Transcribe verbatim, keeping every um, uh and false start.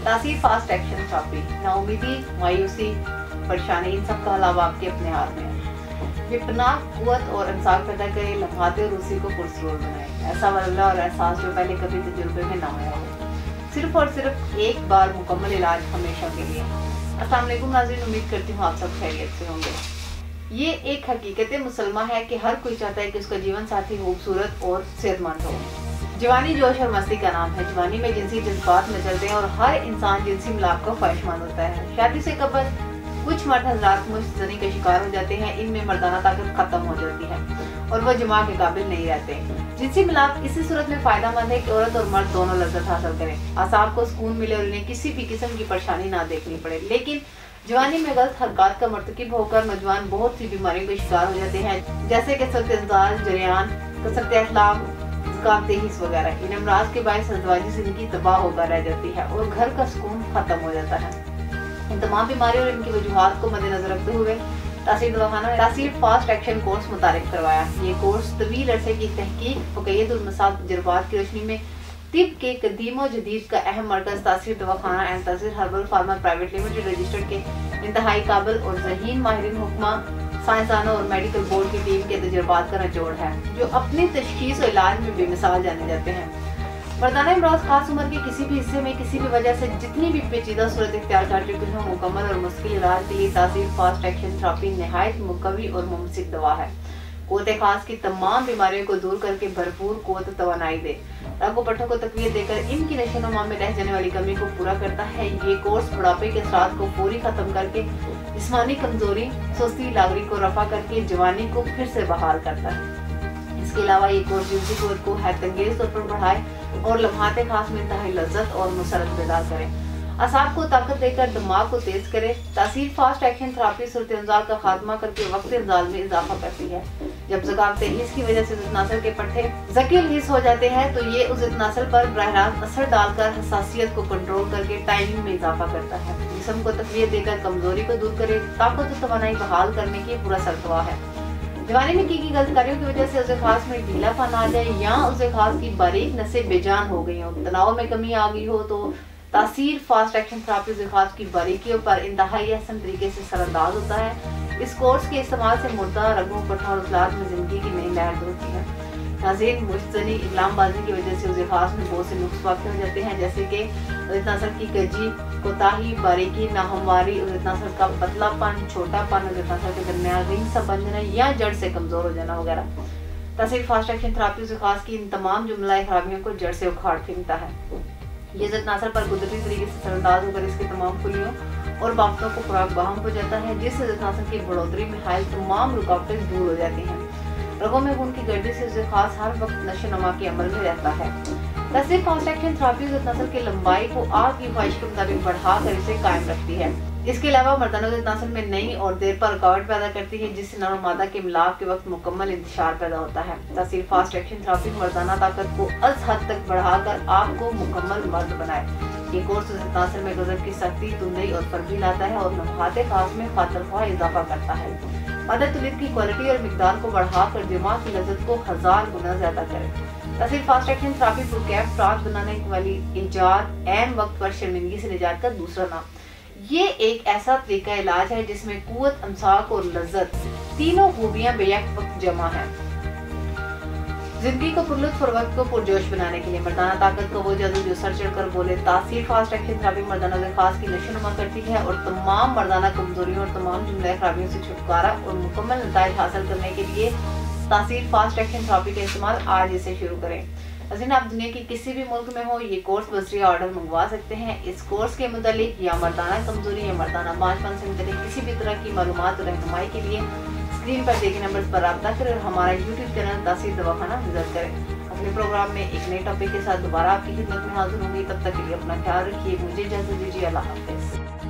तासीर fast action therapy, नाउमीदी, मायूसी, परेशानी, इन सब का अलावा आपके अपने हाथ में है। बेपनाह कुव्वत और इंसाफ पैदा करे, लम्हाते और उसी को पुरस्कार बनाए, ऐसा वल्ला और एहसास जो पहले कभी तजुर्बे में ना आया हो, सिर्फ और सिर्फ एक बार मुकम्मल इलाज हमेशा के लिए। अस्सलाम वालेकुम नाज़रीन, उम्मीद करती हूँ आप सब खैरियत से होंगे। ये एक हकीकत मुसलमा है कि हर कोई चाहता है कि उसका जीवन साथी खूबसूरत और सेहतमंद हो। जवानी जोश और मस्ती का नाम है। जवानी में जिनसी जज्बात मचलते हैं और हर इंसान जिनसी मिलाप का ख्वाहिशमंद होता है। शादी से कबल कुछ मर्द हजरात मुश्तनी के शिकार हो जाते हैं, इनमें मर्दाना ताकत खत्म हो जाती है और वह जमा के काबिल नहीं रहते। जिनसी मिलाप इसी सूरत में फायदा मंद है कि औरत और मर्द दोनों लज्जत हासिल करें, आसाब को सुकून मिले और इन्हें किसी भी किस्म की परेशानी ना देखनी पड़े। लेकिन जवानी में गलत हरकत का मर्तकिब होकर नौजवान बहुत सी बीमारियों के शिकार हो जाते हैं, जैसे कसरत इंजाज, जरियान, कसरत अहलाम, तेहिस वगैरह। इन अमराज के बायस अज़वाजी जिंदगी तबाह होकर रह जाती है और घर का सुकून खत्म हो जाता है। इन तमाम बीमारियों और इनकी वजूहात को मद्देनजर रखते हुए तासीर दवाखाना ने तासीर फास्ट एक्शन कोर्स मुतारिफ करवाया। ये कोर्स तवील अरसे की तहकीक, फ़क़ीयत और मसाल तजुर्बात की रोशनी में तिब के कदीम व जदीद का अहम मरकज़ तासीर दवाखाना and Taseer herbal pharma private limited registered के इंतहाई काबिल और ज़हीन माहिरीन हुक्मा, साइंसदानों और मेडिकल बोर्ड की टीम के तजुर्बात का निचोड़ है, जो अपनी तशखीस और इलाज में बेमिसाल जाने जाते हैं। मर्दाना अमराज खास उम्र के किसी भी हिस्से में किसी भी वजह से जितनी भी पेचीदा सूरत इख्तियार कर चुके हों, मुकम्मल और मुश्किल इलाज के लिए तासीर फास्ट एक्शन थेरेपी नहायत मुकवी और मुमसिक दवा है। क़ुव्वत खास की तमाम बीमारियों को दूर करके भरपूर क़ुव्वत तवानाई दे, रगो पट्टों को तक़वियत देकर इनकी नशोनुमा में रह जाने वाली कमी को पूरा करता है। ये कोर्स बुढ़ापे के असरात को पूरी खत्म करके जिस्मानी कमजोरी, सुस्ती, लागरी को रफा करके जवानी को फिर से बहाल करता है। इसके अलावा ये कोर्स जिनसी क़ुव्वत को हैरतअंगेज़ तौर पर बढ़ाए और लम्हाते खास में इंतहाई लज्जत और मुसरत पैदा करे, असाब को ताकत देकर दिमाग को तेज करे। तासीर फास्ट एक्शन थेरेपी सूरत-ए-इंजाल का खात्मा करके वक्त-ए-इंजाल में इजाफा करती है। जब ज़कात तेहिस की वजह से ज़ितनासल के पट्टे ज़कील हिस्स हो जाते हैं तो ये उस ज़ितनासल पर बराह रास्त असर डालकर हसासियत को कंट्रोल करके टाइमिंग में इजाफा करता है। जिस्म को तक़वियत देकर कमजोरी को दूर करे, ताकत और तवानाई बहाल करने की पूरा सरतवा है। जवानी में की गई गलतकारियों की वजह से उसे खास में ढीलापन आ जाए या उसे खास की बारीक नसें बेजान हो गई हो, तनाव में कमी आ गई हो, तो तासीर फास्ट एक्शन थेरेपी उसे खास की बारीकियों पर इंतहाई अहसन तरीके से असरअंदाज होता है। इस कोर्स के इस्तेमाल से मुर्दा रगों, पट्टों और उजलात में जिंदगी की नई लहर होती है। नाज़रीन, मुश्तनी इकलामबाजी की वजह से उसे खास में बहुत से नुक्स वाक़ हो जाते हैं, जैसे कि ज़ितनासल की कजी, कोताही, बारीकी, नाहमवारी, ज़ितनासल का पतलापन, छोटापन, ज़ितनासल के दरमियान रिंग सा बन जाना या जड़ से कमजोर हो जाना वगैरह। तासीर फास्ट एक्शन थेरेपी उसे खास की इन तमाम जुमला खराबियों को जड़ से उखाड़ फेंकता है। ये ज़ितनासल पर कुदरती तरीके से असरअंदाज होकर इसके तमाम खुलियों और बाफ्तों को खुराक बहाम हो जाता है, जिससे ज़ितनासल की बढ़ोतरी में हायल तमाम रुकावटें दूर हो जाती हैं। रगों में खून की गर्दी से उसे खास हर वक्त नशोनुमा के अमल में रहता है। तासीर फास्ट एक्शन थेरेपी ज़ितनासल की लंबाई को आपकी ख्वाहिश के मुताबिक बढ़ाकर इसे कायम रखती है। इसके अलावा मर्दाना ज़ितनासल में नई और देर पर रुकावट पैदा करती है, जिससे नर और मादा के मिलाप के वक्त मुकम्मल इंतशार पैदा होता है। तासीर फास्ट एक्शन थेरेपी मर्दाना ताकत को अज हद तक बढ़ाकर आपको मुकम्मल मर्द बनाए। ये कोर्स ज़ितनासल में गज़ब की सख्ती, तुंदई और फर्जी लाता है और नफहाते खास में खातरख्वाह इजाफा करता है। मादा तुलिद की क्वालिटी और मिकदार को बढ़ाकर दिमाग की लज्जत को हजार गुना ज्यादा करे। तासीर फास्ट एक्शन थेरेपी पुरकैफ फ्राज बनाने वाली इजाद ऐन वक्त पर शर्मिंदगी से निजात का दूसरा नाम। ये एक ऐसा तरीका इलाज है जिसमें कुव्वत, अमसाक और लज्जत तीनों खूबियां बेयक वक्त जमा है। जिंदगी को पुरलुत्फ और वक्त को पुरजोश बनाने के लिए मर्दाना ताकत को वो जादू जो सर चढ़कर बोले। तासीर फास्ट एक्शन थेरेपी मर्दाना से खास की नशोनुमा करती है और तमाम मर्दाना कमजोरियों और तमाम जुमला खराबियों से छुटकारा और मुकम्मल नताइज हासिल करने के लिए तासीर फास्ट एक्शन थेरेपी का इस्तेमाल आज इसे शुरू करें। अजीन, आप दुनिया के किसी भी मुल्क में हो ये कोर्स बसरिया ऑर्डर मंगवा सकते हैं। इस कोर्स के मुतालिक या मर्दाना कमजोरी या मर्दाना बांझपन से मुतालिक किसी भी तरह की मालूमात और रहनुमाई के लिए स्क्रीन पर देखे नंबर पर रब्ता करें और हमारा यूट्यूब चैनल तासीर दवाखाना विजिट करें। अगले प्रोग्राम में एक नए टॉपिक के साथ दोबारा आपकी खिदमत में हाजिर होंगी। तब तक के लिए अपना ख्याल रखिए। मुझे इजाज़त दीजिए। अल्लाह हाफ़िज़।